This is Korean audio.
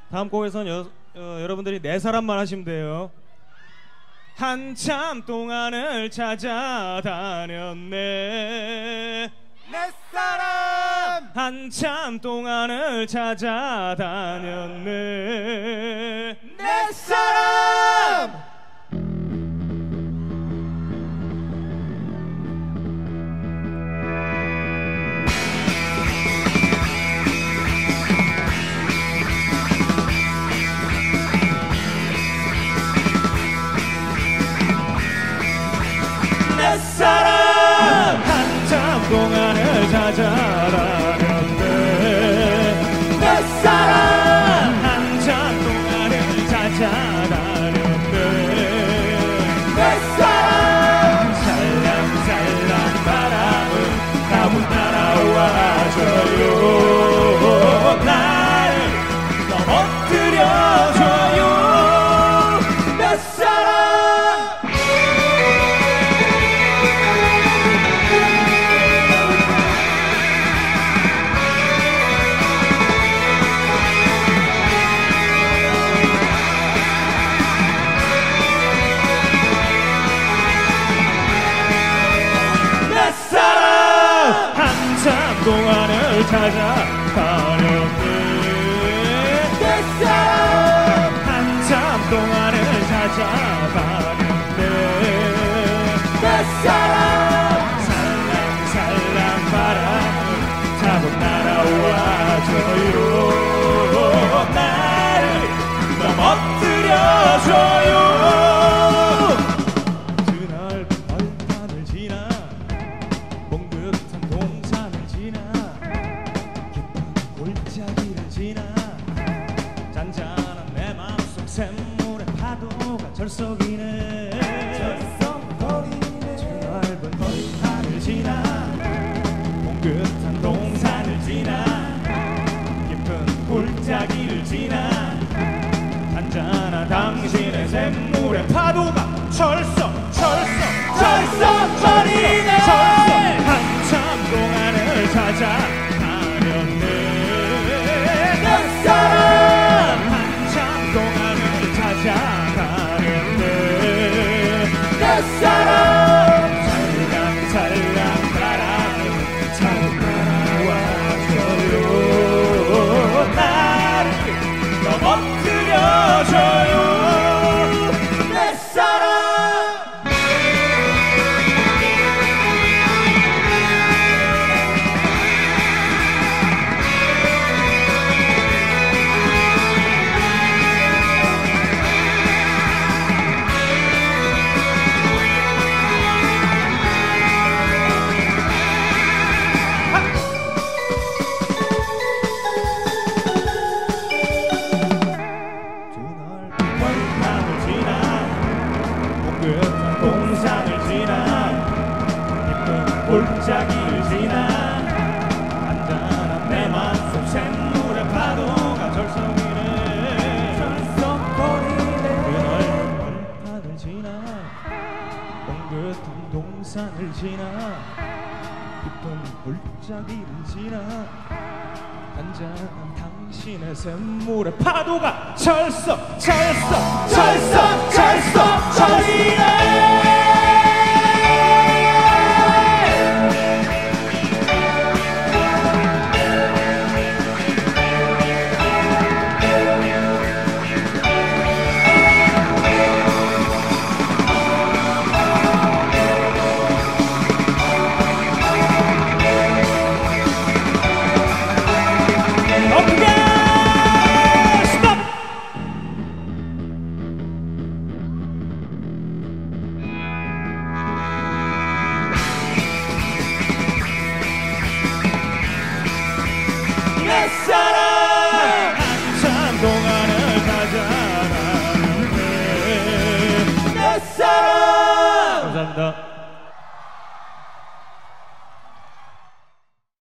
다음 곡에선 여러분들이 네 사람만 하시면 돼요. 한참 동안을 찾아다녔네 내 사람 한참 동안을 찾아다녔네 내 사람 내 사람 한참 동안을 찾아다녔네 내 사람 한참 동안을 찾아다녔네 내 사람 살랑살랑 바람은 가문 따라와줘요 나를 넘어뜨려줘요 내 사람 한참 동안을 찾아다녔네 내 사람 한참 동안을 찾아다녔네 내 사람 살랑살랑 바람을 타고 날아와줘요 나를 넘어뜨려줘요 드넓은 벌판을 지나 몽긋한 동산을 지나 깊은 골짜기를 지나 잔잔한 내 맘속 샘물의 파도가 절석이네 드넓은 벌판을 지나 몽긋한 동산을 지나 깊은 골짜기를 지나 잔잔한 당신의 샘물의 파도가 철썩거리네 한참 동안을 찾아다녔네 내 사람 한참 동안을 찾아다녔네 내 사람 살랑살랑 바람을 타고 날아와줘요 나를 넘어뜨려줘요 내 사람 벌판을 지나 몽긋한 동산을 지나 깊은 골짜기를 지나 잔잔한 내 맘속 샘물의 파도가 절석이네 그넓은 벌판을 지나 몽긋한 동산을 지나 깊은 골짜기를 지나 잔잔한 당신의 샘물의 파도가 철썩거리네